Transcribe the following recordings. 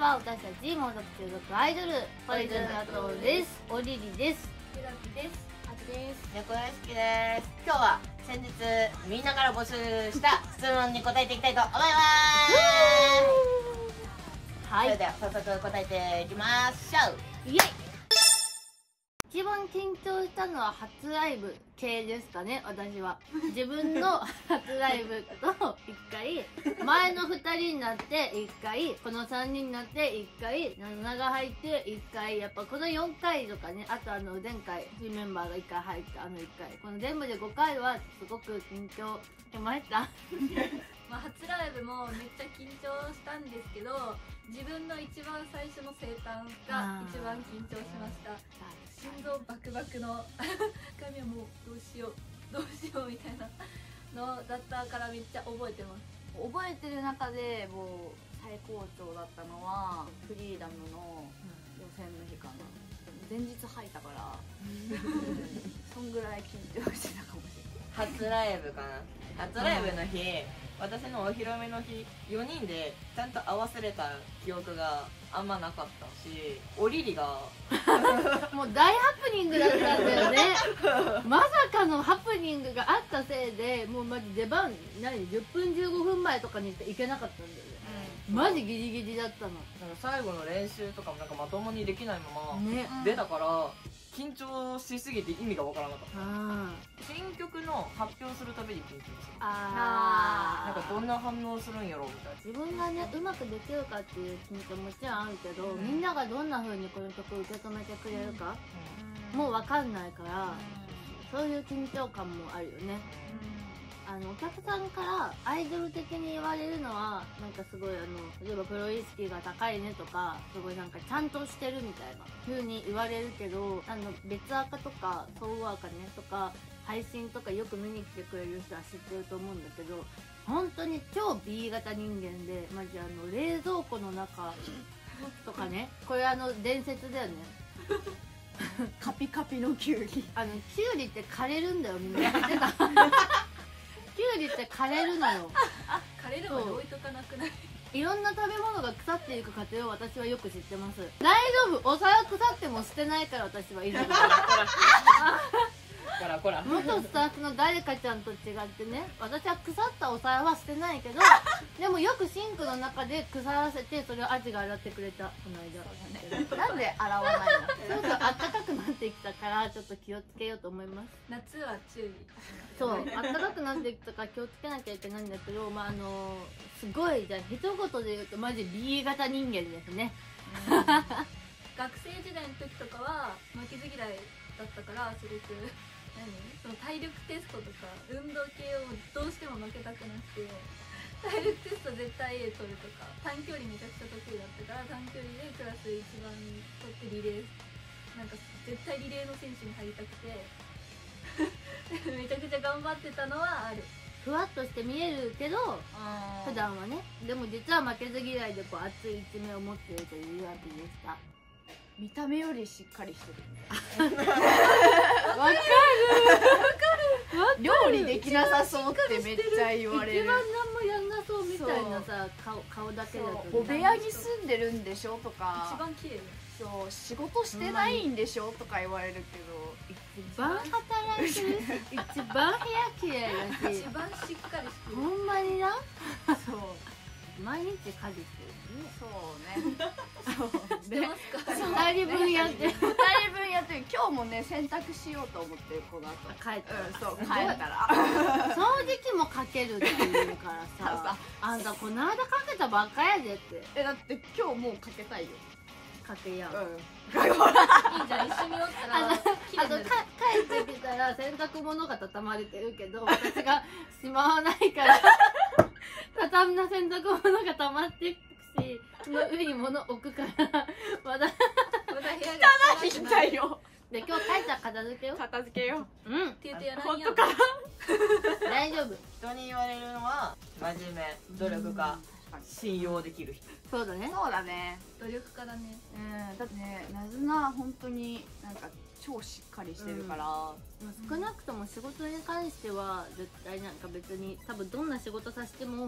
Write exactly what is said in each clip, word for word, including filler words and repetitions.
は私たちもう中毒アイドルポイズン加藤です。おりりです。 ひろきです。あつです。 猫屋敷です。今日は先日みんなから募集した質問に答えていきたいと思います。はい、それでは早速答えていきましょう。 イエイ。一番緊張したのは初ライブ系ですかね。私は自分の初ライブといっかい前のふたりになっていっかいこのさんにんになっていっかいななが入っていっかい、やっぱこのよんかいとかね、あとあの前回新メンバーがいっかい入ったあのいっかい、この全部でごかいはすごく緊張しましたまあ初ライブもめっちゃ緊張したんですけど、自分の一番最初の生誕が一番緊張しました。心臓バクバクの髪はもうどうしようどうしようみたいなのだったからめっちゃ覚えてます。 覚えてる中でもう最高潮だったのはフリーダムの予選の日かな。前日吐いたからそんぐらい緊張してたかもしれない。 初ライブかな。初ライブの日、私のお披露目の日、よにんでちゃんと合わせれた記憶があんまなかったし、おりりがもう大ハプニングだったんだよねまさかのハプニングがあったせいで、もうマジ出番何じゅっぷんじゅうごふんまえとかにして行けなかったんだよね、うん、マジギリギリだったの。 なんか最後の練習とかもなんかまともにできないままね出たから、緊張しすぎて意味がわからなかった。 あ新曲の発表するたびに緊張する。 あなんかどんな反応するんやろうみたいな。 自分がねうまくできるかっていう緊張もちろんあるけど、うん、みんながどんな風にこの曲を受け止めてくれるか、うん、もう分かんないから、うん、そういう緊張感もあるよね、うん、あのお客さんからアイドル的に言われるのはなんかすごいあの例えばプロ意識が高いねとか、すごいなんかちゃんとしてるみたいな風に言われるけど、あの別アカとか総アカねとか配信とかよく見に来てくれる人は知ってると思うんだけど、本当に超 ビー 型人間で、マジあの冷蔵庫の中とかね、これあの伝説だよねカピカピのキュウリ、 あのキュウリって枯れるんだよ、みんな知ってたキュウリって枯れるのよ枯れるまで置いとかなくない？ いろんな食べ物が腐っていく過程を私はよく知ってます。大丈夫、お皿腐っても捨てないから私は以前こらこら元スタッフの誰かちゃんと違ってね、私は腐ったお皿は捨てないけどでもよくシンクの中で腐らせて、それをアジが洗ってくれた、この間。 そうだね、なんで洗わないの？ そうそう、あったかくなってきたからちょっと気をつけようと思います。 夏は注意。 そう、あったかくなってきたから気をつけなきゃいけないんだけど、まああのすごい、じゃあ一言で言うとマジ ビー 型人間ですね学生時代の時とかは負けず嫌いだったから、すごく何その体力テストとか運動系をどうしても負けたくなくて、体力テスト絶対 A 取るとか、短距離めちゃくちゃ得意だったから短距離でクラス一番取ってリレー、なんか絶対リレーの選手に入りたくてめちゃくちゃ頑張ってたのはある。 ふわっとして見えるけど普段はね、でも実は負けず嫌いでこう熱い一面を持っているというわけでした。 見た目よりしっかりしてるわかるわかる料理できなさそうってめっちゃ言われる。 一番何もやんなそうみたいなさ、顔顔だけだと、 お部屋に住んでるんでしょとか、 一番綺麗。 そう仕事してないんでしょとか言われるけど、 一番働いてるし一番部屋綺麗だし一番しっかりしてる。 ほんまになそう毎日家事してるね。 そうねそうしてますか？ ふたりぶんやってるふたりぶんやってる。今日もね洗濯しようと思ってる、この後帰ったら、 うん、そう帰ったら掃除機もかけるって言うからさあんたこの間かけたばっかやでって。 えだって今日もうかけたいよ。 かけやう、 うん、 いいじゃん、一緒におったらあのあとか帰ってきたら洗濯物が畳まれてるけど私がしまわないから畳んだ洗濯物が溜まっていくし、その上に物置くからまだまだ部屋が汚いんだよ。 で今日帰ったら片付けよう。 片付けよう。うんって言うとやらんやん。 本当か大丈夫。 人に言われるのは真面目、努力家、信用できる人。 そうだね。 そうだね。 努力家だね。 うんだってね、なずな本当になんか超しっかりしてるから、 うん、少なくとも仕事に関しては絶対なんか別に多分どんな仕事させても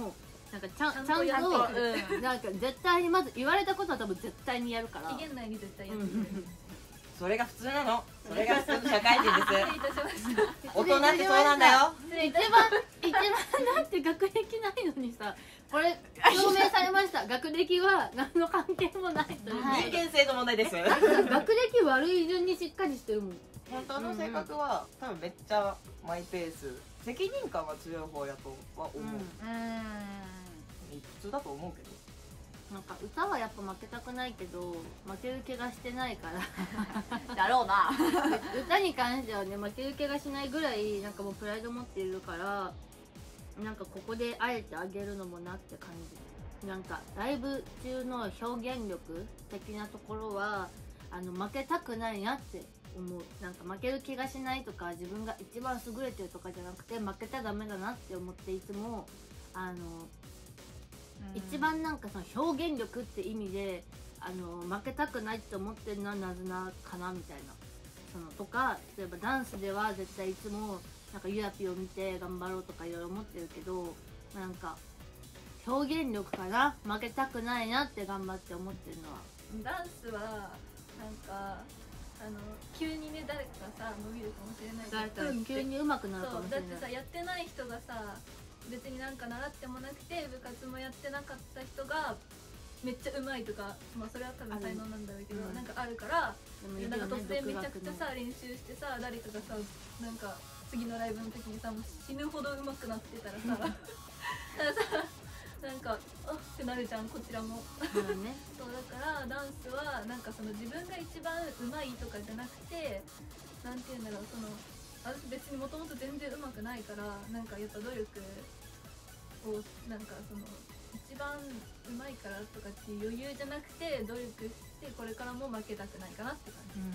なんかちゃんちゃんちゃんととやってくるなんか絶対にまず言われたことは多分絶対にやるから期限内に絶対やってくれる。 それが普通なの。それが普通の社会人失礼いです。 たしました。 大人ってそうなんだよ。 失礼い一たし番一番だって学歴ないのにさ、これ証明されました。学歴は何の関係もないという、 はい人間性の問題です。 学歴悪い順にしっかりしてるもん。 本当の性格は多分めっちゃマイペース、責任感が強い方やとは思う、 うんう普通だと思うけど。 なんか歌はやっぱ負けたくないけど負ける気がしてないからんだろうな。 歌に関してはね負ける気がしないぐらいなんかもうプライド持っているから、なんかここであえてあげるのもなって感じ。なんかライブ中の表現力的なところはあの負けたくないなって思う。なんか負ける気がしないとか自分が一番優れてるとかじゃなくて負けたらダメだなって思っていつもあの一番なんかその表現力って意味であの負けたくないって思ってるのはなぜなかなみたいな、そのとか例えばダンスでは絶対いつもなんかゆらぴを見て頑張ろうとかいろいろ思ってるけど、なんか表現力かな、負けたくないなって頑張って思ってるのは。 ダンスはなんかあの急にね誰かがさ伸びるかもしれない誰かうん急に上手くなるかそうもしれない。 だってさやってない人がさ別になんか習ってもなくて部活もやってなかった人がめっちゃ上手いとか、まあそれは多分才能なんだろうけど、 うんなんかあるからでもいるよねなんか突然めちゃくちゃ独学のさ練習してさ誰かがさなんか次のライブの時にさもう死ぬほど上手くなってたらさだからさなんかあってなるじゃんこちらも。 そうだね。 そうだからダンスはなんかその自分が一番上手いとかじゃなくてなんて言うんだろう、その私別にもともと全然上手くないからなんかやっぱ努力をなんかその一番上手いからとかっていう余裕じゃなくて努力してこれからも負けたくないかなって感じ。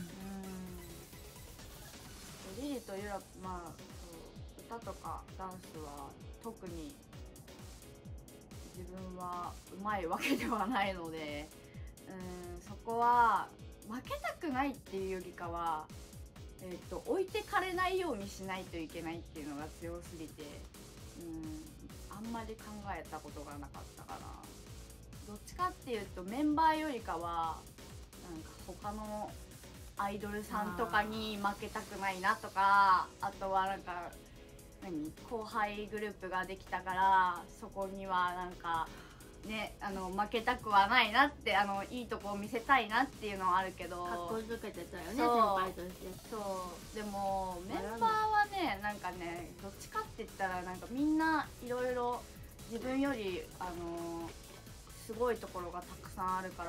うん。リリとユラ、まあそう歌とかダンスは特に自分は上手いわけではないので、うんそこは負けたくないっていうよりかは、えー、と置いてかれないようにしないといけないっていうのが強すぎて、うんあんまり考えたことがなかったかな。どっちかっていうとメンバーよりかはなんか他のアイドルさんとかに負けたくないなとか、あとはなんか何後輩グループができたからそこにはなんかねあの負けたくはないなって、あのいいとこを見せたいなっていうのはあるけど、 かっこづけてたよね先そう輩として。 そうでもメンバーはねなんかねどっちかって言ったらなんかみんないろいろ自分よりあのすごいところがたくさんあるから、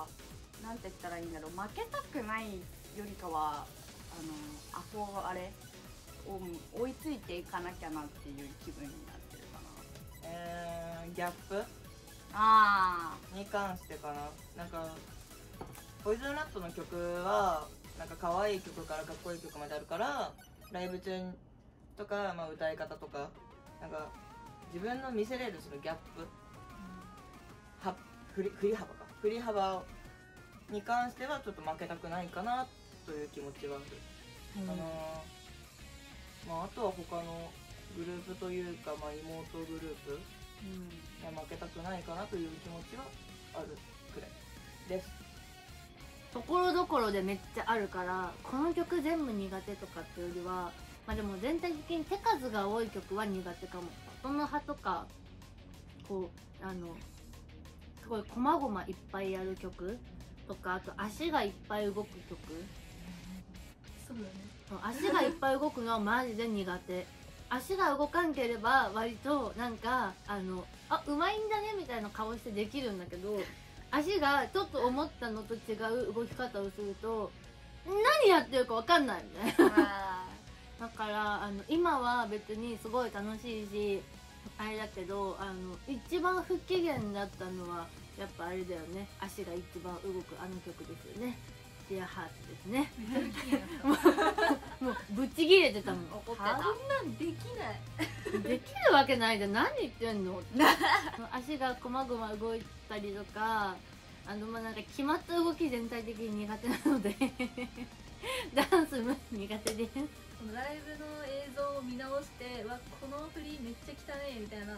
なんて言ったらいいんだろう、負けたくないよりかはあの憧れを追いついていかなきゃなっていう気分になってるかな。 えー、ギャップあに関してかな。なんかポイズンラットの曲はなんか可愛い曲からかっこいい曲まであるから、ライブ中とか、まあ、歌い方とかなんか自分の見せれるそのギャップ、は振り振り幅か振り幅に関してはちょっと負けたくないかなという気持ちはある。 うんあのーまあ、あとは他のグループというか、まあ、妹グループには負けたくないかなという気持ちはあるくらいです。 ところどころでめっちゃあるからこの曲全部苦手とかっていうよりは、まあでも全体的に手数が多い曲は苦手かも。音の葉とかこうあのすごい細々いっぱいやる曲とか、あと足がいっぱい動く曲、 そうだね。 足がいっぱい動くのはマジで苦手。足が動かんければ割となんかあのあうまいんだねみたいな顔してできるんだけど、足がちょっと思ったのと違う動き方をすると何やってるか分かんないみたいなあだからあの今は別にすごい楽しいしあれだけど、あの一番不機嫌だったのはやっぱあれだよね、足が一番動くあの曲ですよね。ディアハーツですね。もうぶち切れてたもん。 怒ってたはそんなんできない。 できるわけないじゃん、何言ってんの足がこまごま動いたりとか、あのまあなんか決まった動き全体的に苦手なのでダンスも苦手です。 そのライブの映像を見直してわこの振りめっちゃ汚ねみたいな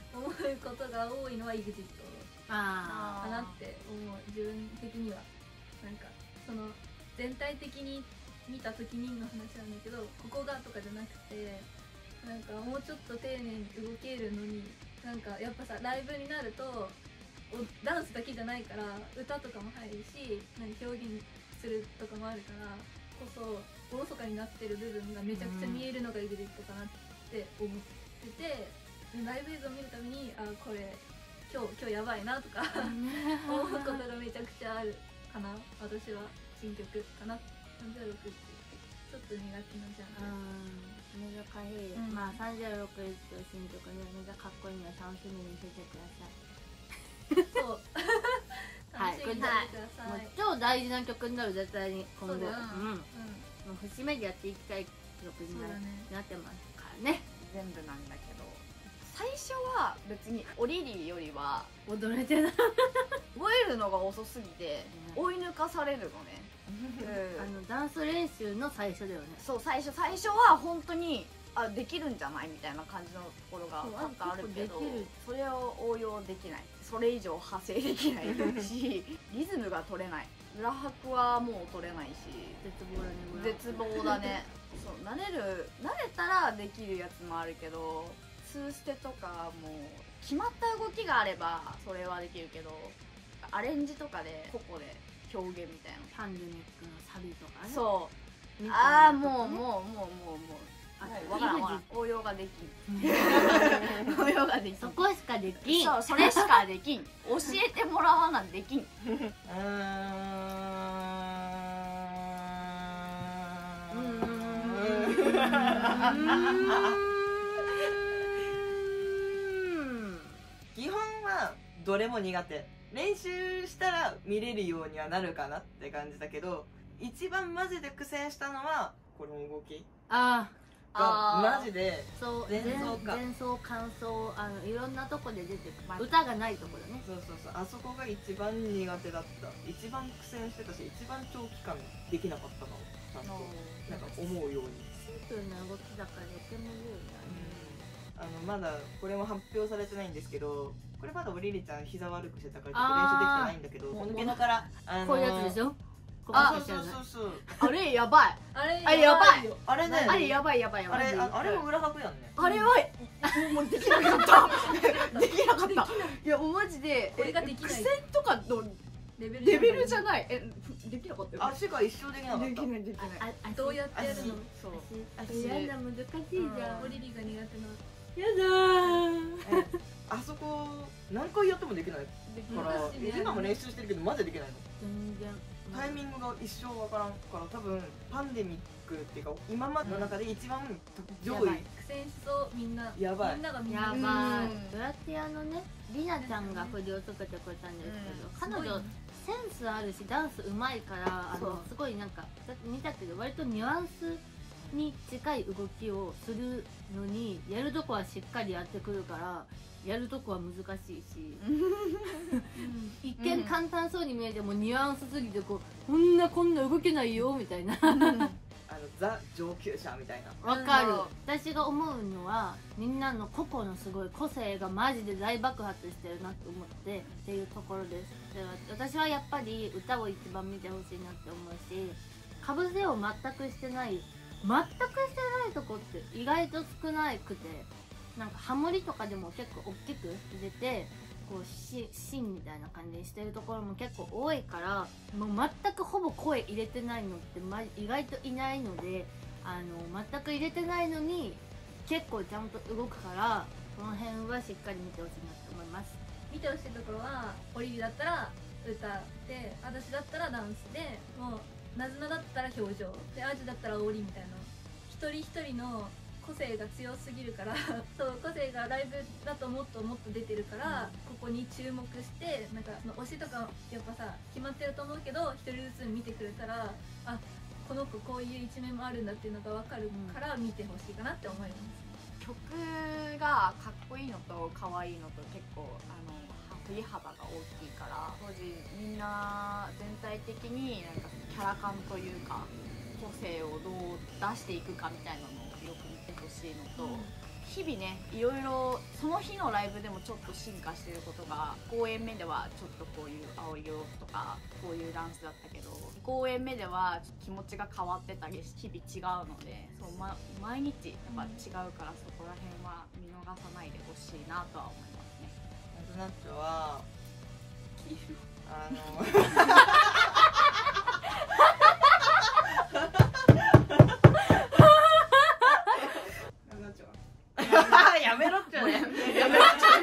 思うことが多いのは イグジットあかなって思う。自分的にはなんかその全体的に見た時にの話なんだけど、ここがとかじゃなくて、なんかもうちょっと丁寧に動けるのに、なんかやっぱさライブになるとダンスだけじゃないから歌とかも入るし、何表現するとかもあるからこそおろそかになってる部分がめちゃくちゃ見えるのが イグジット かなって思ってて、ライブ映像を見るたびにあこれ今日今日やばいなとか思うことがめちゃくちゃあるかな。私は新曲かな。さんじゅうろくってちょっと苦手なジャンル。 めちゃかいい、 うんまあさんじゅうろくっていう新曲ね、めちゃかっこいいので楽しみにしててください。 そうはい楽しみにしてくださもうい。 超大事な曲になる、絶対に今後。 そうだようん、 うもう節目でやっていきたい曲にな,、 そうだねなってますからね。 全部なんだけど、最初は別にオリリーよりは踊れてない。 覚えるのが遅すぎて追い抜かされるのね、 あのダンス練習の最初だよね。 そう最初最初は本当にあできるんじゃないみたいな感じのところがそう多々あるけど、 結構できるそれを応用できない、それ以上派生できないしリズムが取れない、裏拍はもう取れないし絶望だね。 絶望だねそう慣れる慣れたらできるやつもあるけど、ツーステとかもう決まった動きがあればそれはできるけど、アレンジとかで個々で表現みたいな、 パンデミックのサビとかね。 そうみたいなああとこねもうもうもうもうもうあもうわからんわからん応用ができんうん応用ができんそこしかできん。 そうそれしかできん教えてもらわなんできんうーん基本はどれも苦手。練習したら見れるようにはなるかなって感じだけど、一番マジで苦戦したのはこの動きああーがマジであ、そう前奏か前奏感想、あのいろんなとこで出てくまる、歌がないとこだね。 そうそうそう、あそこが一番苦手だった。一番苦戦してたし、一番長期間できなかったのちゃんとなんか思うように。 シンプルな動きだからやってもいいよね。 あのまだこれも発表されてないんですけど、これまだオリリちゃん膝悪くしてたからちょっと練習できてないんだけど、 あーこの毛のからあのこういうやつでしょ。こあ、 こそうやつじゃないそうそうそう、 あれやばいあれあれやばいよ。 あれね、 あれやばいやばいやばいあれああれも裏拍やんね。 あれはもうできなかったできなかったいやもうマジでこれができない苦戦とかのレベルレベルじゃい。 ないえできなかったよ足が一生できなかった。 できないできないああどうやってやるの？ そう足やだ難しいじゃん。 オリリーが苦手な。 やだー。 えあそこ何回やってもできないできないから、 難しいね今も練習してるけどマジでできないの。 全然。 タイミングが一生わからんから、多分パンデミックっていうか今までの中で一番上位やばい苦戦しそうみんな。 やばいみんながみんな。 やばい。 うんドラティアのね、リナちゃんが振りをつけてくれたんですけど、彼女センスあるしダンスうまいから、あそうのすごいなんか見たけど割とニュアンスに近い動きをするのに、やるとこはしっかりやってくるからやるとこは難しいし、一見簡単そうに見えてもニュアンスすぎてこうこんなこんな動けないよみたいな。 あのザ上級者みたいな。 わかるうん。 私が思うのはみんなの個々のすごい個性がマジで大爆発してるなと思ってっていうところです。で私はやっぱり歌を一番見てほしいなって思うし、かぶせを全くしてない全くしてないとこって意外と少なくて、なんかハモリとかでも結構大きく入れてこうし芯みたいな感じにしてるところも結構多いから、もう全くほぼ声入れてないのって、ま、意外といないので、あの全く入れてないのに結構ちゃんと動くから、この辺はしっかり見てほしいなと思います。 見てほしいところは、オリリーだったら歌で、私だったらダンスで、もうナズナだったら表情で、アジだったら踊りみたいな、一人一人の個性が強すぎるからそう個性がライブだともっともっと出てるから、ここに注目して、なんか推しとかやっぱさ決まってると思うけど、一人ずつ見てくれたら、あこの子こういう一面もあるんだっていうのが分かるから見てほしいかなって思います。 曲がかっこいいのと可愛いのと結構あの振り幅が大きいから、当時みんな全体的になんかキャラ感というか個性をどう出していくかみたいなのをよく見てほしいのと、 日々ねいろいろその日のライブでもちょっと進化してることが、公演目ではちょっとこういう青色とかこういうダンスだったけど、公演目では気持ちが変わってたり日々違うので、そう、ま、毎日やっぱ違うから、そこら辺は見逃さないでほしいなとは思いますね。 ナズナッチョはあのやめろっちゃね。やめろっちゃね。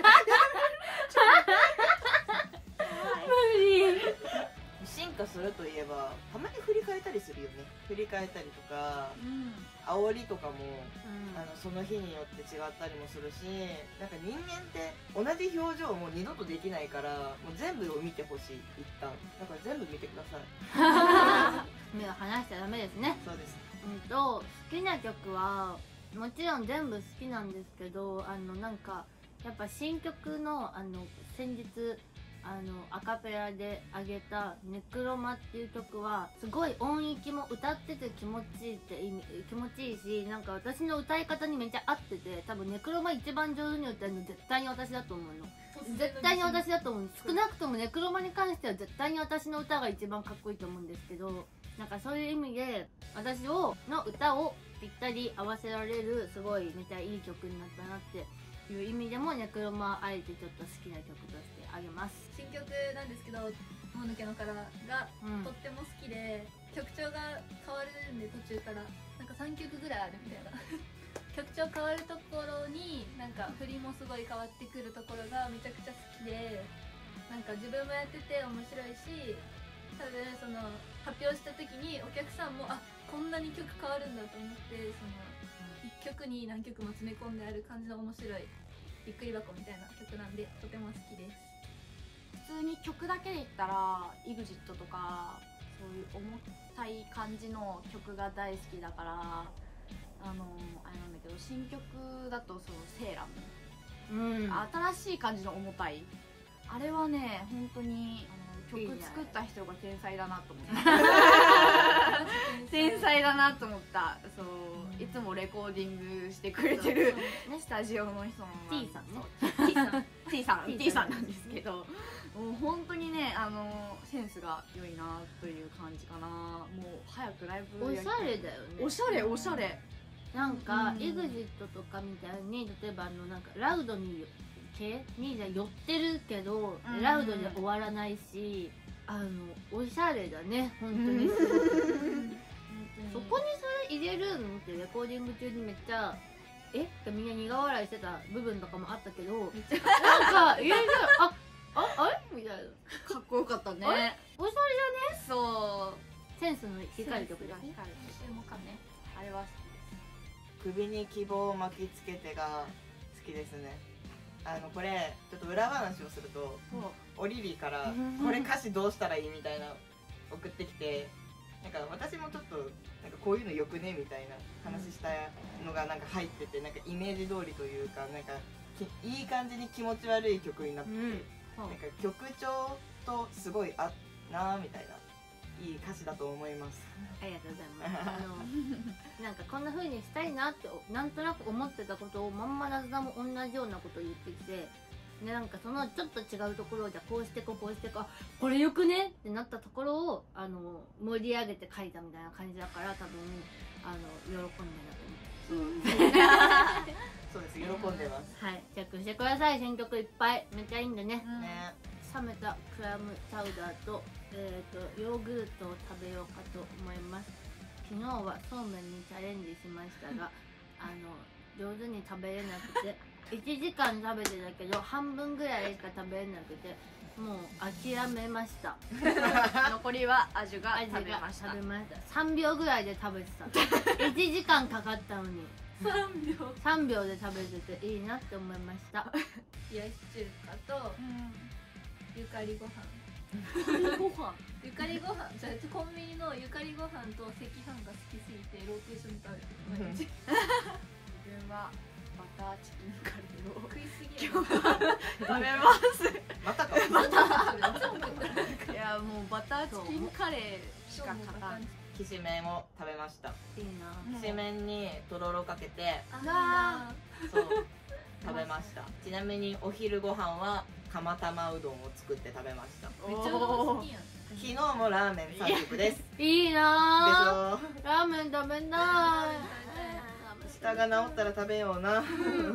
進化するといえば、たまに振り返ったりするよね。振り返ったりとか、うん、煽りとかも、うん、あのその日によって違ったりもするし、なんか人間って同じ表情をもう二度とできないから、もう全部を見てほしい、一旦。だから全部見てください。 目を離しちゃダメですね。 そうです。 うんと、好きな曲はもちろん全部好きなんですけど、あのなんかやっぱ新曲のあの先日あのアカペラであげた「ネクロマ」っていう曲はすごい音域も歌ってて気持ちいいって意味気持ちいいし、なんか私の歌い方にめっちゃ合ってて、多分ネクロマ一番上手に歌えるの絶対に私だと思うの。絶対に私だと思う。少なくともネクロマに関しては絶対に私の歌が一番かっこいいと思うんですけど、なんかそういう意味で私をの歌をぴったり合わせられるすごいめちゃいい曲になったなっていう意味でも、ネクロマあえてちょっと好きな曲としてあげます。 新曲なんですけど「もぬけの殻」がとっても好きで、うん、曲調が変わるんで途中からなんかさんきょくぐらいあるみたいな曲調変わるところになんか振りもすごい変わってくるところがめちゃくちゃ好きで、なんか自分もやってて面白いし、多分その発表した時にお客さんもあこんなに曲変わるんだと思って、そのいっきょくに何曲も詰め込んである感じの面白いびっくり箱みたいな曲なんでとても好きです。 普通に曲だけで言ったら イグジット とかそういう重たい感じの曲が大好きだから、あのあれなんだけど、新曲だとそのセーラム、うん、新しい感じの重たいあれはね本当にあの曲作った人が天才だなと思った天才だなと思った。そう、うん、いつもレコーディングしてくれてるスタジオの人の T さんね T さん T さん T さんなんですけど、もう本当にねあのセンスが良いなという感じかな。もう早くライブやりたい。 おしゃれだよね。 おしゃれおしゃれ。 なんか イグジット とかみたいに例えばあのなんかラウドに系に寄ってるけど、うん、ラウドで終わらないし、あのおしゃれだね本当にすごくそこにそれ入れるんってレコーディング中にめっちゃえってみんな苦笑いしてた部分とかもあったけど、なんか入れるあああれみたいなかっこよかったね。 おしゃれじゃね。そうセンスの光る曲ですね。 あれは首に希望を巻きつけてが好きですね。あのこれちょっと裏話をすると、うん、オリリーからこれ歌詞どうしたらいいみたいな送ってきて、なんか私もちょっとなんかこういうのよくねみたいな話したのがなんか入ってて、なんかイメージ通りというか、なんかいい感じに気持ち悪い曲になってて、うん、なんか曲調とすごい合っなみたいないい歌詞だと思います。 ありがとうございます。あのなんかこんな風にしたいなってなんとなく思ってたことをまんまなずなも同じようなことを言ってきて、でなんかそのちょっと違うところをじゃあこうしてこうこうしてこうこれよくねってなったところをあの盛り上げて書いたみたいな感じだから、多分あの喜んでると思う。 そうです、喜んでます。 はい、チェックしてください。選曲いっぱいめっちゃいいんでね。 うん、ね。 冷めたクラムチャウダーと、えー、とヨーグルトを食べようかと思います。昨日はそうめんにチャレンジしましたがあの上手に食べれなくていちじかん食べてたけど半分ぐらいしか食べれなくてもう諦めました残りはアジュが食べました。 食べましたさんびょうぐらいで食べてたいちじかんかかったのにさんびょうさんびょうで食べてていいなって思いました冷やし中華と、うんゆかりご飯ご飯ゆかりご飯じゃあコンビニのゆかりご飯と赤飯が好きすぎてローテーションで食べてる毎日自分はバターチキンカレーを食いすぎる食べますまたかバターいやもうバターチキンカレーしか勝たんきしめんを食べました。 いいな。 きしめんにとろろかけてあいいわなそう食べました。ちなみにお昼ご飯は釜玉うどんを作って食べました。 めっちゃ好きやん。 昨日もラーメンさん食です。でしいいなょ。 ー。ラーメン食べたい。 舌が治ったら食べような。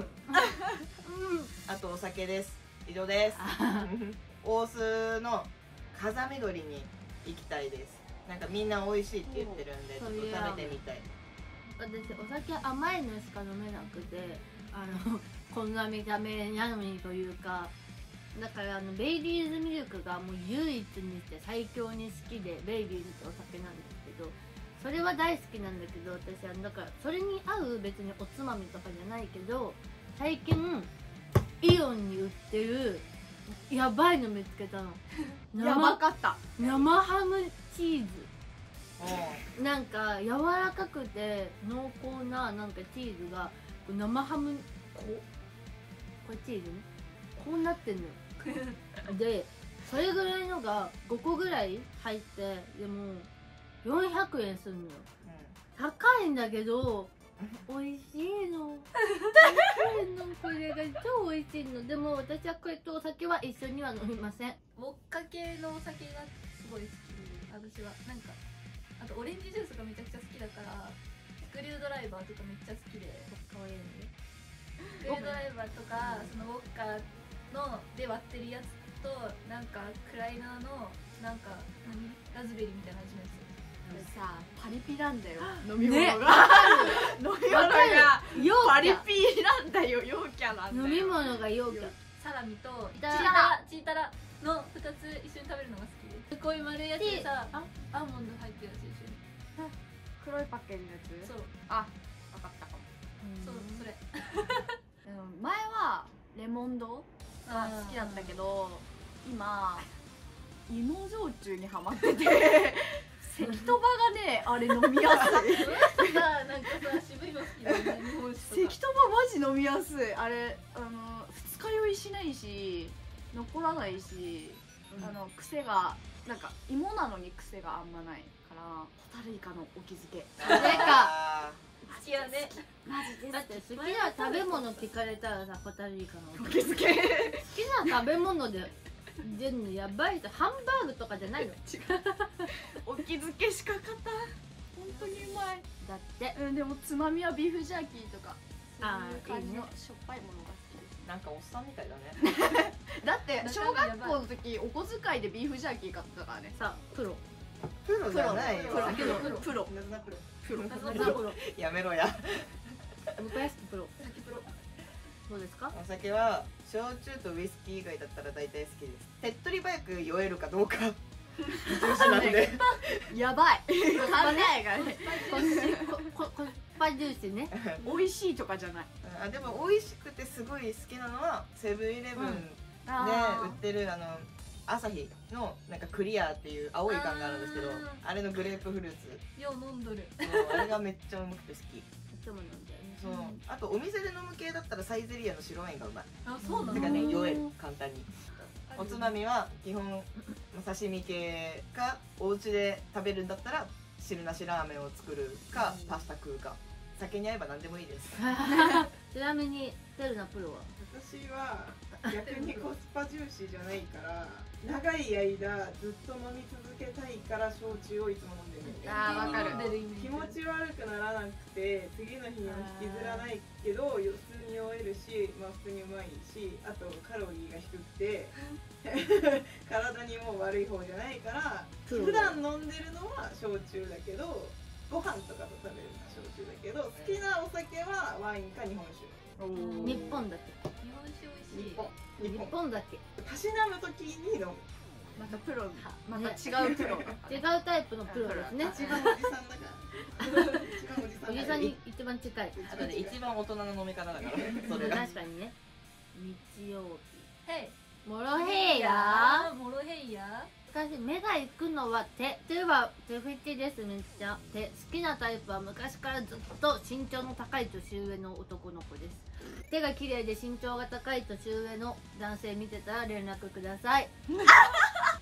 あとお酒です。以上です。大須の風見鶏に行きたいです。なんかみんな美味しいって言ってるんでちょっと食べてみたい。 私お酒甘いのしか飲めなくて、あのこんな見た目なのにというか、だからあのベイリーズミルクがもう唯一にして最強に好きで、ベイリーズってお酒なんですけど、それは大好きなんだけど、私はだからそれに合う別におつまみとかじゃないけど、最近イオンに売ってるやばいの見つけたの。 やばかった。 生ハムチーズ。 うなんか柔らかくて濃厚ななんかチーズが生ハムこうこれチーズね、こうなってんのよ。でそれぐらいのがごこぐらい入って、でもよんひゃくえんするのよ。高いんだけど美味しいの。美味しいの、これが超美味しいの。でも私はこれとお酒は一緒には飲みません。 ウォッカ系のお酒がすごい好き。私はなんかあとオレンジジュースがめちゃくちゃ好きだから、スクリュードライバーとかめっちゃ好きで、 かわいいね。 スクリュードライバーとかそのウォッカので割ってるやつと、なんかクライナーのなんか何ラズベリーみたいな味のやつ。 さパリピなんだよ飲み物ねが。飲み物が陽パリキピなんだよ、陽キャなんだよ。 ャ、飲み物が陽キャ。 サラミとチーだタラチータラのふたつ一緒に食べるのが好きです。こういう丸いやつでさ、 あアーモンド入ってるやつ一緒に。 黒いパッケージのやつ。 そうあ、分かったかも。 そうそれ。 うん前はレモンドが好きだったけど、今芋焼酎にハマってて関戸場がね、あれ飲みやすい。 さなんかさ渋いの好きだよね、日本酒とか。 関戸場マジ飲みやすい。あれあの二日酔いしないし残らないし、 うんあの癖がなんか芋なのに癖があんまないから、ホタルイカのお気づけ。 それか。 好きやね。 マジでだって好きな食べ物聞かれたらさ、ホタルイカのお気づけ。 好きな食べ物で全部やばいと、ハンバーグとかじゃないの。 お気づけしか勝たん。本当にうまい。 だってうん、でもつまみはビーフジャーキーとかあーそういう感じのいいねしょっぱいものが好きです。 なんかおっさんみたいだね。 だって小中身やばい学校の時お小遣いでビーフジャーキー買ってたからね。 さ、プロプロじゃないよ。 プロプロプロプロななプロプロプロプロやめろや。 向井プロ先プロ。 どうですか？ お酒は焼酎とウイスキー以外だったら大体好きです。手っ取り早く酔えるかどうか重視なんで。 やばい考えがねコスコココスパ重視ね。 美味しいとかじゃない。 あでも美味しくてすごい好きなのはセブンイレブンで売ってるあのアサヒのなんかクリアっていう青い缶があるんですけど、 ああれのグレープフルーツ、 よう飲んどる。 そうあれがめっちゃうまくて好き。 いつも飲んでるね。 そうあとお店で飲む系だったらサイゼリヤの白ワインがうまい。 あ、そうなの。 てかねうん酔える簡単に。おつまみは基本刺身系か、お家で食べるんだったら汁なしラーメンを作るかパスタ食うか、酒に合えば何でもいいです。 ちなみにテルナプロは私は逆にコスパ重視じゃないから、長い間ずっと飲み続けたいから焼酎をいつも飲んでるんだよね。 あーわかる飲んでるイメージ気持ち悪くならなくて次の日にも引きずらないけど普通に酔えるし、まあ、普通にうまいし、あとカロリーが低くて体にも悪い方じゃないから普段飲んでるのは焼酎だけど、ご飯とかと食べるのは焼酎だけど、好きなお酒はワインか日本酒。 日本だけ日本酒美味しい。 日本日日本本だけたしなむ時に飲む。 またプロまた違うプロ違うタイプのプロですね。 一番おじさんだから一番おじさんだからおじさんに一番近い。 あとで一番大人の飲み方だからそれが。 確かにね。日曜日へい。 モロヘイヤモロヘイヤ。 昔目が行くのは手。手は手フェチです。めっちゃ手。好きなタイプは昔からずっと身長の高い年上の男の子です。手が綺麗で身長が高い年上の男性見てたら連絡ください。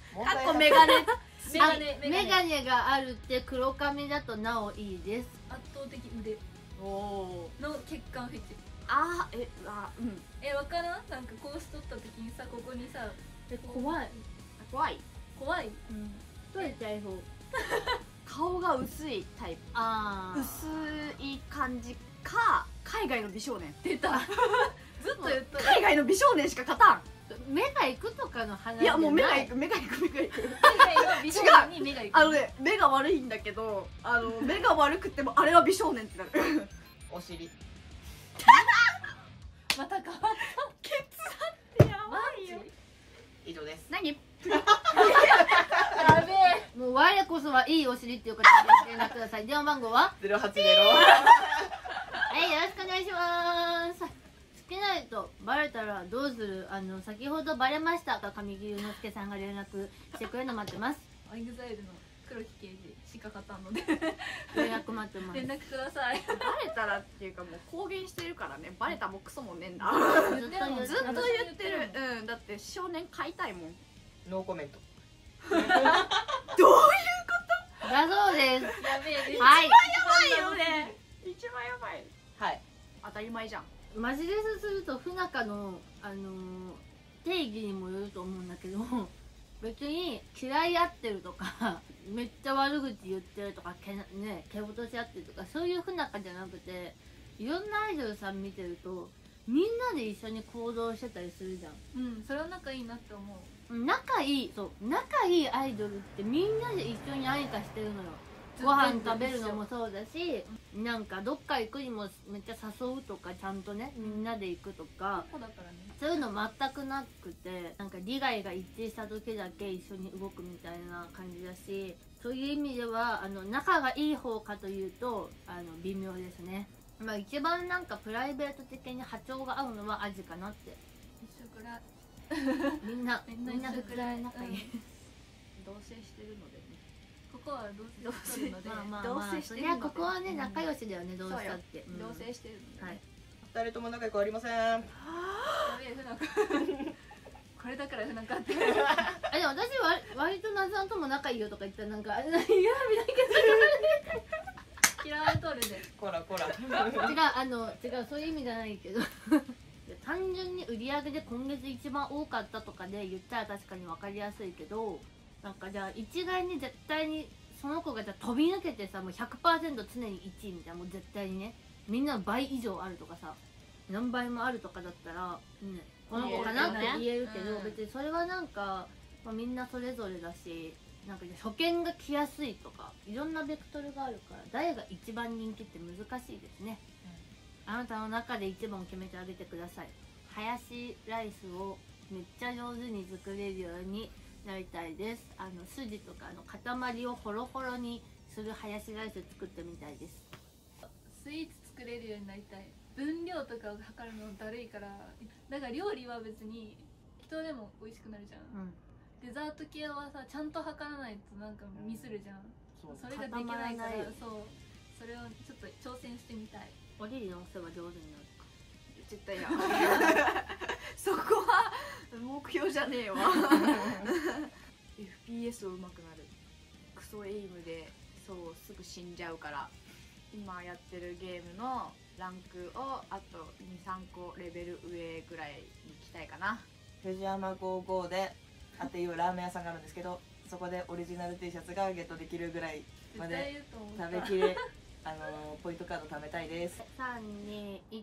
問かっ題なこメガネメガネメガネがあるって黒髪だとなおいいです。 圧倒的腕おおの血管フェチ。 あーえあうんえ、わからん？なんかこうしとった時にさ、ここにさ、 え怖い。 怖い怖い。 うん取れちゃいそう。 顔が薄いタイプああ薄い感じか海外の美少年出た。ずっと言っとる。 海外の美少年しか勝たん目が行くとかの話いやもう目がいいく目がいく目がいく海外の美少年に目がいく。 あのね目が悪いんだけどあの目が悪くてもあれは美少年ってなるお尻また変わっケツだってやた。マジ？ 以上です何やべえ。 もう我こそはいいお尻っていう方で連絡ください。電話番号はゼロはちゼロはいよろしくお願いします好きな人バレたらどうするあの先ほどバレましたか神木隆之介さんが連絡してくれるの待ってますエグザイルの黒木刑事しか勝たんので連絡待ってます連絡ください。 バレたらっていうかもう公言してるからねバレたもクソもねえんだずっと言ってずっと言ってるうんだって少年買いたいもんノーコメントどういうだそうですやべえ。 はいやばいよね一番やばいはい当たり前じゃんマジレスすると不仲の、あのー定義にもよると思うんだけど別に嫌い合ってるとかめっちゃ悪口言ってるとかけな、ね、蹴落とし合ってるとかそういう不仲じゃなくていろんなアイドルさん見てるとみんなで一緒に行動してたりするじゃん。 うん、それは仲いいなって思う。 仲いいそう仲いいアイドルってみんなで一緒に何かしてるのよ。ご飯食べるのもそうだしなんかどっか行くにもめっちゃ誘うとかちゃんとねみんなで行くとかそうだからね。 そういうの全くなくてなんか利害が一致した時だけ一緒に動くみたいな感じだしそういう意味ではあの仲がいい方かというとあの微妙ですね。まあ一番なんかプライベート的に波長が合うのはアジかなって一緒くらい。 みんなみんなみんな普通一緒くらいに仲いい、 同棲してるのでねここは同棲してるので、 まあまあ同まあ棲してるのでそりゃここはね仲良しだよねどうそうよしたって、うん同棲してるのではいね二人とも仲良くありませんやべえ、不仲。これだから不仲って。 あでも私は割と那須さんとも仲いいよとか言ったらなんかあれなんか嫌われとるで。 こらこら違うあの違うそういう意味じゃないけど単純に売り上げで今月一番多かったとかで言ったら確かに分かりやすいけどなんかじゃあ一概に絶対にその子がじゃあ飛び抜けてさもう ひゃくパーセント 常にいちいみたいなもう絶対にねみんなの倍以上あるとかさ何倍もあるとかだったら、ね、この子かなって言えるけど、 うん別にそれはなんか、まあ、みんなそれぞれだしなんか初見が来やすいとかいろんなベクトルがあるから誰が一番人気って難しいですね、うん、あなたの中で一番を決めてあげてください。ハヤシライスをめっちゃ上手に作れるようになりたいです。あの筋とかの塊をホロホロにするハヤシライス作ってみたいです。 スイーツ作れるようになりたい。分量とかを測るのだるいからだから料理は別に人でも美味しくなるじゃん、 うんデザート系はさちゃんと測らないとなんかミスるじゃん、 そうそれができないから固まらないよそうそれをちょっと挑戦してみたい。 おにぎりのせば上手になるか。 絶対やそこは目標じゃねえわエフピーエス を上手くなるクソエイムでそうすぐ死んじゃうから今やってるゲームのランクをあと にさんこレベル上ぐらいに行きたいかな。 藤山ごじゅうごであっていうラーメン屋さんがあるんですけどそこでオリジナル T シャツがゲットできるぐらいま絶対で言うと思った食べきれあのポイントカード貯めたいです。 さんにいち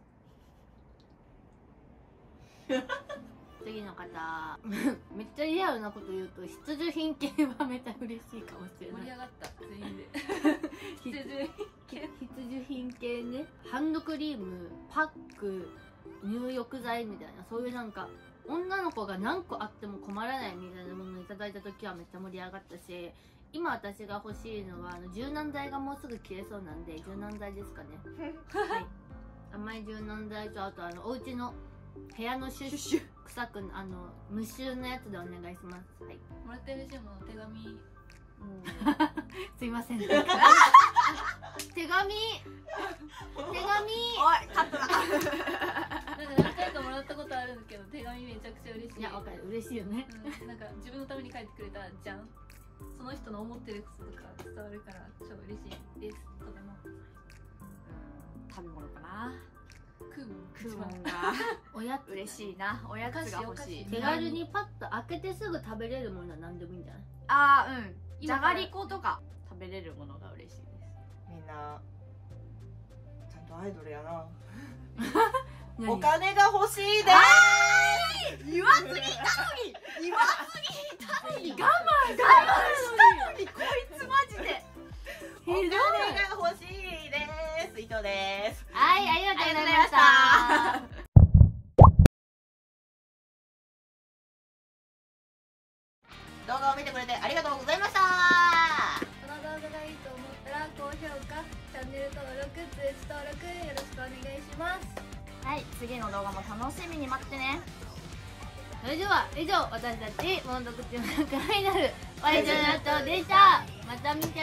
次の方めっちゃリアルなこと言うと必需品系はめっちゃ嬉しいかもしれない。 盛り上がった全員で必需必需品系ねハンドクリームパック入浴剤みたいなそういうなんか女の子が何個あっても困らないみたいなものをいただいた時はめっちゃ盛り上がったし今私が欲しいのはあの柔軟剤がもうすぐ切れそうなんで柔軟剤ですかねはい甘い柔軟剤とあとあのお家の部屋のシュッシュ臭くあの無臭のやつでお願いします。はい。 もらってるしも手紙すいません。手紙。手紙。 おいカットだなんか何回かもらったことあるんだけど手紙めちゃくちゃ嬉ししい。 いやわかる、嬉しいよね。 うん、なんか自分のために書いてくれたじゃん。その人の思ってることとか伝わるから超嬉しいです。とても食べ物かな。 食うもん食う一番もんがおやつ嬉しいな。おやつが欲しい。 手軽にパッと開けてすぐ食べれるものは何でもいいんじゃない？ あー、うん。じ今からゃがりことか食べれるものが嬉しいです。 みんなちゃんとアイドルやな。 何お金が欲しいです。 言わずにいたのに言わずにいたのに我慢我慢したのにこいつマジでお金が欲しいです。伊藤です。 はい、ありがとうございました。 動画を見てくれてありがとうございました。 この動画がいいと思ったら高評価、チャンネル登録、通知登録よろしくお願いします。 はい、次の動画も楽しみに待ってね。 それでは以上、私たちモンドクチューンクライナルワイドナットでした。また見て